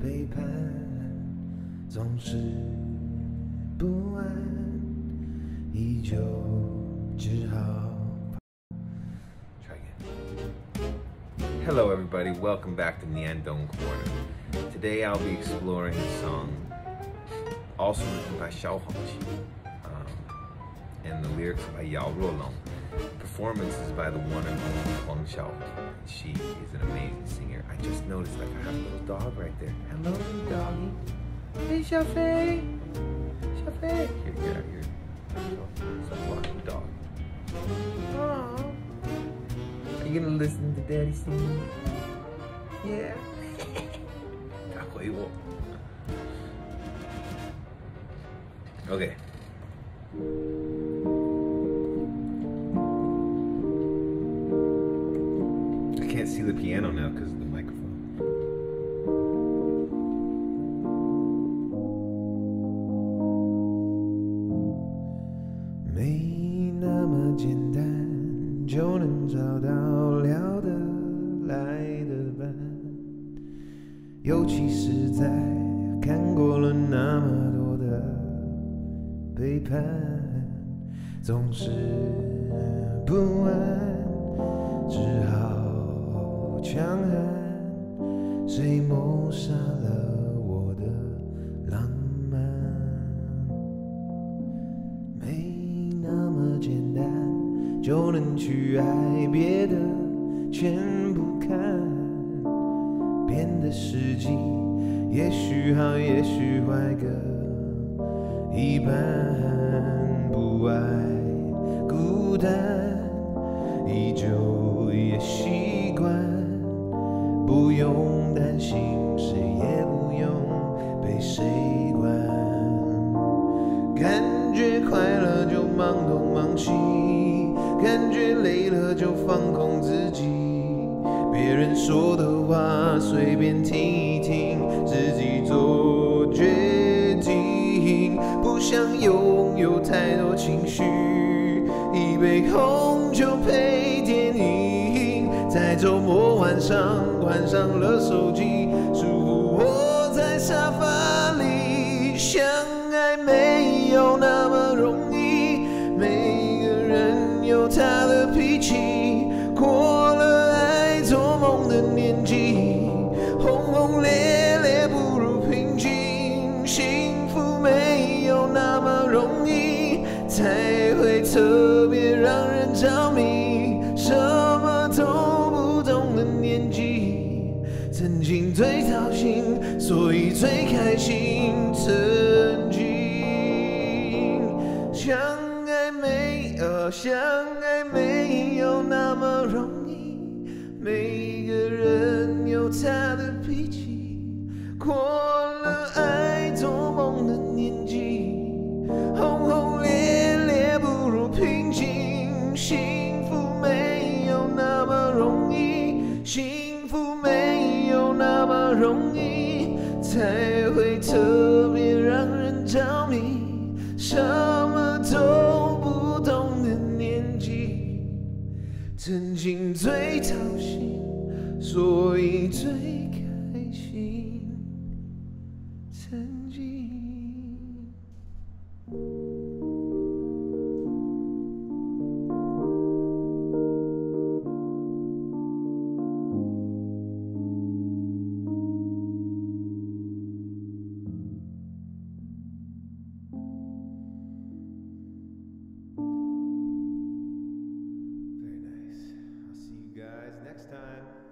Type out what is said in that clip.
背叛，总是不安，依旧只好。Try again. Hello, everybody. Welcome back to Niandong Corner. Today, I'll be exploring a song also written by Huang, and the lyrics by Yao Ruolong. Performances by the one and only Huang. She is an amazing singer. I just noticed like I have a little dog right there. Hello, little doggy. Hey, Xiaofei. Xiaofei. Here. Stop walking, dog. Aww. Are you gonna listen to Daddy sing? Yeah. 他回我。Okay. I can't see the piano now because of the microphone. 没那么简单就能找到聊得来的伴，尤其是在看过了那么多的背叛，总是不安，只好强悍，谁谋杀了我的浪漫？没那么简单就能去爱，别的全不看，变得实际，也许好，也许坏个一半，不爱孤单，依旧也习惯，不用担心，谁也不用被谁管。感觉快乐就忙东忙西，感觉累了就放空自己，别人说的话随便听一听，自己做决定，不想拥有太多情绪，一杯红酒配电影，在周末晚上关上了手机，舒服窝在沙发里。相爱没有那么容易，每个人有他的脾气，过了爱做梦的年纪，轰轰烈烈不如平静，幸福没有那么容易，才会特别让人着迷。什么都不懂的年纪，曾经最操心，所以最开心。曾经相爱没有那么容易，每个人有他的脾气，过了爱做梦的年纪，轰轰烈烈不如平静，幸福没有那么容易，幸福没有那么容易，才会特别让人着迷。什么都不懂的年纪，曾经最操心，所以最开心。曾经。Very nice. I'll see you guys next time.